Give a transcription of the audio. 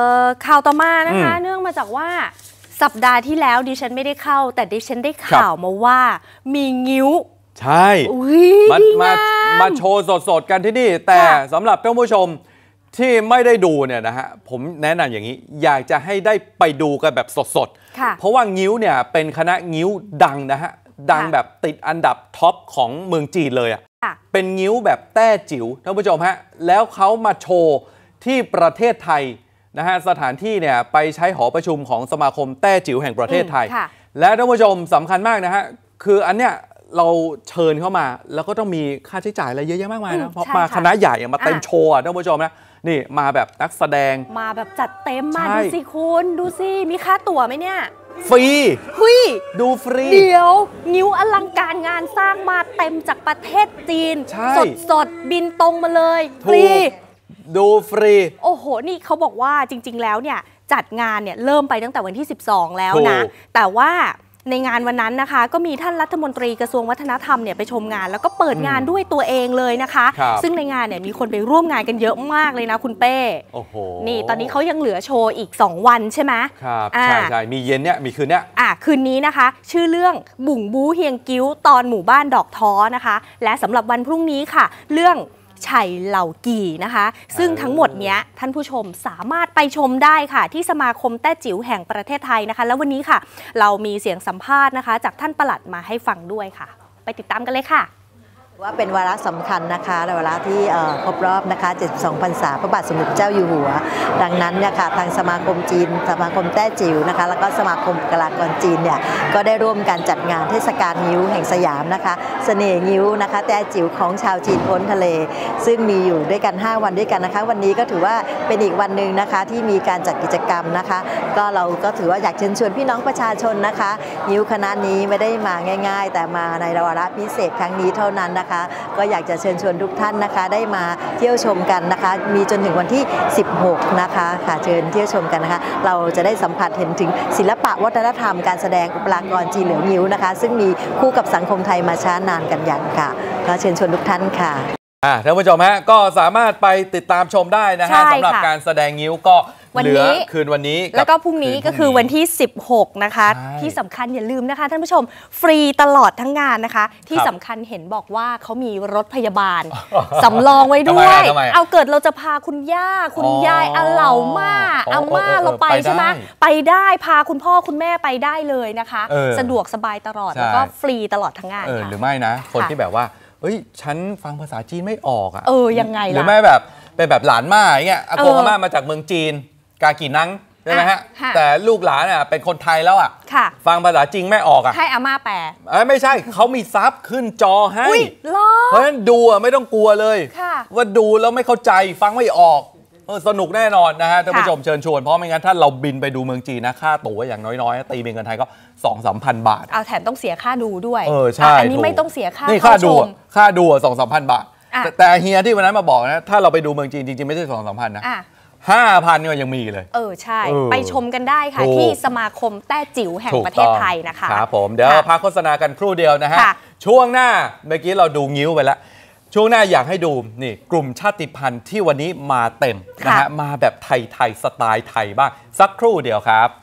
ข่าวต่อมานะคะเนื่องมาจากว่าสัปดาห์ที่แล้วดิฉันไม่ได้เข้าแต่ดิฉันได้ข่าวมาว่ามีงิ้วใช่มาโชว์สดๆกันที่นี่แต่สำหรับท่านผู้ชมที่ไม่ได้ดูเนี่ยนะฮะผมแนะนำอย่างนี้อยากจะให้ได้ไปดูกันแบบสดๆเพราะว่างิ้วเนี่ยเป็นคณะงิ้วดังนะฮะดังแบบติดอันดับท็อปของเมืองจีนเลยอ่ะเป็นงิ้วแบบแต้จิ๋วท่านผู้ชมฮะแล้วเขามาโชว์ที่ประเทศไทยนะฮะสถานที่เนี่ยไปใช้หอประชุมของสมาคมแต้จิ๋วแห่งประเทศไทยและท่านผู้ชมสำคัญมากนะฮะคืออันเนี้ยเราเชิญเข้ามาแล้วก็ต้องมีค่าใช้จ่ายอะไรเยอะแยะมากมายนะเพราะมาคณะใหญ่มาเต็มโชว์ท่านผู้ชมนะนี่มาแบบนักแสดงมาแบบจัดเต็มมาดูสิคุณดูสิมีค่าตั๋วไหมเนี่ยฟรีดูฟรีเดี๋ยวงิ้วอลังการงานสร้างมาเต็มจากประเทศจีนสดบินตรงมาเลยฟรีดูฟรีโอ้โหนี่เขาบอกว่าจริงๆแล้วเนี่ยจัดงานเนี่ยเริ่มไปตั้งแต่วันที่12แล้วนะแต่ว่าในงานวันนั้นนะคะก็มีท่านรัฐมนตรีกระทรวงวัฒนธรรมเนี่ยไปชมงานแล้วก็เปิดงานด้วยตัวเองเลยนะคะซึ่งในงานเนี่ยมีคนไปร่วมงานกันเยอะมากเลยนะคุณเป้โอ้โหนี่ตอนนี้เขายังเหลือโชว์อีก2วันใช่ไหมครับใช่มีเย็นเนี่ยมีคืนเนี้ยคืนนี้นะคะชื่อเรื่องบุ่งบู๊เฮียงกิ้วตอนหมู่บ้านดอกท้อนะคะและสำหรับวันพรุ่งนี้ค่ะเรื่องไฉเหล่ากี่นะคะซึ่งทั้งหมดเนี้ยท่านผู้ชมสามารถไปชมได้ค่ะที่สมาคมแต้จิ๋วแห่งประเทศไทยนะคะแล้ววันนี้ค่ะเรามีเสียงสัมภาษณ์นะคะจากท่านปลัดมาให้ฟังด้วยค่ะไปติดตามกันเลยค่ะว่าเป็นวาระสำคัญนะคะในวาระที่ครบรอบนะคะ72 พรรษาพระบาทสมเด็จเจ้าอยู่หัวดังนั้นเนี่ยค่ะทางสมาคมจีนสมาคมแต้จิ๋วนะคะแล้วก็สมาคมบุคลากรจีนเนี่ยก็ได้ร่วมกันจัดงานเทศกาลงิ้วแห่งสยามนะคะเสน่ห์งิ้วนะคะแต้จิ๋วของชาวจีนพ้นทะเลซึ่งมีอยู่ด้วยกัน5วันด้วยกันนะคะวันนี้ก็ถือว่าเป็นอีกวันหนึ่งนะคะที่มีการจัดกิจกรรมนะคะก็เราก็ถือว่าอยากเชิญชวนพี่น้องประชาชนนะคะงิ้วคณะนี้ไม่ได้มาง่ายๆแต่มาในวาระพิเศษครั้งนี้เท่านั้นนะคะก็อยากจะเชิญชวนทุกท่านนะคะได้มาเที่ยวชมกันนะคะมีจนถึงวันที่16นะคะค่ะเชิญเที่ยวชมกันนะคะเราจะได้สัมผัสเห็นถึงศิลปะวัฒนธรรมการแสดงอุปกรณ์จีนเหลืองงิ้วนะคะซึ่งมีคู่กับสังคมไทยมาช้านานกันอย่างค่ะก็เชิญชวนทุกท่านค่ะท่านผู้ชมฮะก็สามารถไปติดตามชมได้นะฮะสำหรับการแสดงงิ้วก็เหลือคืนวันนี้แล้วก็พรุ่งนี้ก็คือวันที่16นะคะที่สำคัญอย่าลืมนะคะท่านผู้ชมฟรีตลอดทั้งงานนะคะที่สำคัญเห็นบอกว่าเขามีรถพยาบาลสำรองไว้ด้วยเอาเกิดเราจะพาคุณย่าคุณยายอาเหล่าม่าอาม่าเราไปใช่ไหมไปได้พาคุณพ่อคุณแม่ไปได้เลยนะคะสะดวกสบายตลอดแล้วก็ฟรีตลอดทั้งงานค่ะหรือไม่นะคนที่แบบว่าเอ้ยฉันฟังภาษาจีนไม่ออกอ่ะยังไงล่ะหรือไม่แบบเป็นแบบหลานม่าอย่างเงี้ยอากงอาม่ามาจากเมืองจีนกากีนังใช่ไหมฮะแต่ลูกหลานเป็นคนไทยแล้วอ่ะฟังภาษาจีนไม่ออกอ่ะให้อาม่าแปลไม่ใช่เขามีซับขึ้นจอให้เพราะฉะนั้นดูไม่ต้องกลัวเลยว่าดูแล้วไม่เข้าใจฟังไม่ออกสนุกแน่นอนนะฮะท่านผู้ชมเชิญชวนเพราะไม่งั้นถ้าเราบินไปดูเมืองจีนนะค่าตั๋วอย่างน้อยๆตีเป็นเงินไทยก็ 2-3,000 บาทเอาแถมต้องเสียค่าดูด้วยใช่อันนี้ไม่ต้องเสียค่านี่ค่าดู 2-3,000 บาทแต่เฮียที่วันนั้นมาบอกนะถ้าเราไปดูเมืองจีนจริงๆไม่ใช่ 2-3,000 นะ5,000 ก็ยังมีเลยใช่ไปชมกันได้ค่ะที่สมาคมแต้จิ๋วแห่งประเทศไทยนะคะครับผมเดี๋ยวพักโฆษณากันครู่เดียวนะฮะช่วงหน้าเมื่อกี้เราดูงิ้วไปแล้วช่วงหน้าอยากให้ดูนี่กลุ่มชาติพันธุ์ที่วันนี้มาเต็มนะฮะมาแบบไทยๆสไตล์ไทยบ้างสักครู่เดียวครับ